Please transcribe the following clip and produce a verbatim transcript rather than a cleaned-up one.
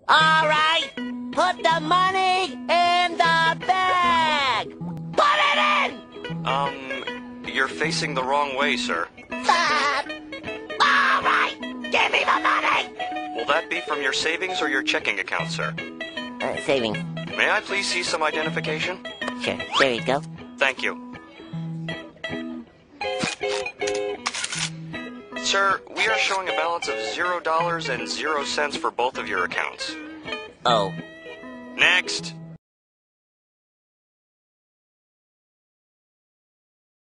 All right, put the money in the bag. Put it in. Um, you're facing the wrong way, sir. Fuck. All right, give me the money. Will that be from your savings or your checking account, sir? Uh, savings. May I please see some identification? Sure, there you go. Thank you. Sir, we are showing a balance of zero dollars and zero cents for both of your accounts. Oh. Next.